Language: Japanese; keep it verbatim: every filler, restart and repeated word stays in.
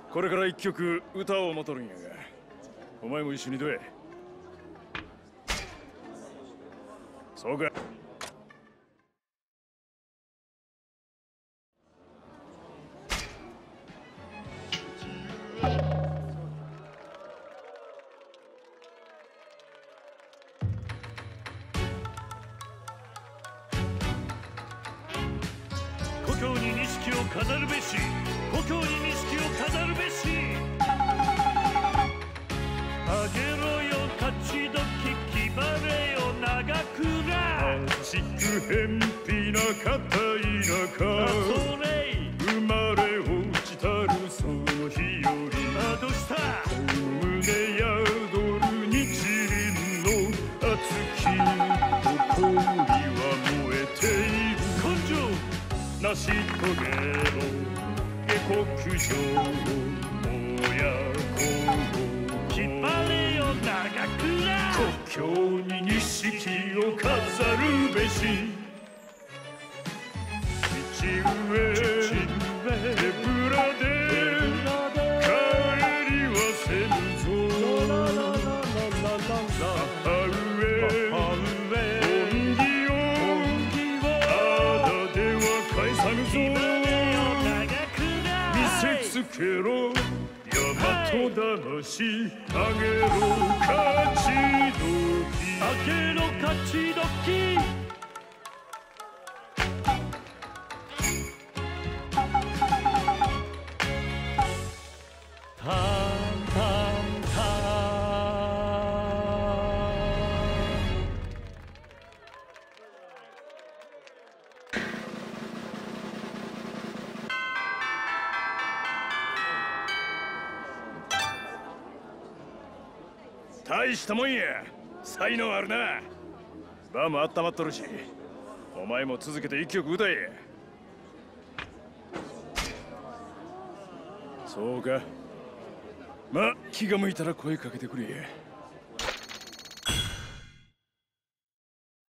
これから一曲歌をもとるんやが、お前も一緒にどえ。そうか。 故郷に錦を飾るべし、故郷に錦を飾るべし。あげろよ勝ち時、決まれよ長倉。 しく偏僻な片田舎、 それ生まれ落ちたるその日より、 あどうした胸宿る日輪の熱き誇りは燃えている。 根性成し遂げろ下克上親子引っ張れよ長倉。 故郷に錦を飾るべし。父上手ぶらで帰りはせぬぞ。母上恩義をあだでは返さぬぞ。見せつけろ大和魂、あげろ勝ち時、 あげろ勝ち時。タンタンタ大したもんや。才能あるな。場も温まっとるし、お前も続けて一曲歌え。そうか。まあ気が向いたら声かけてくれ。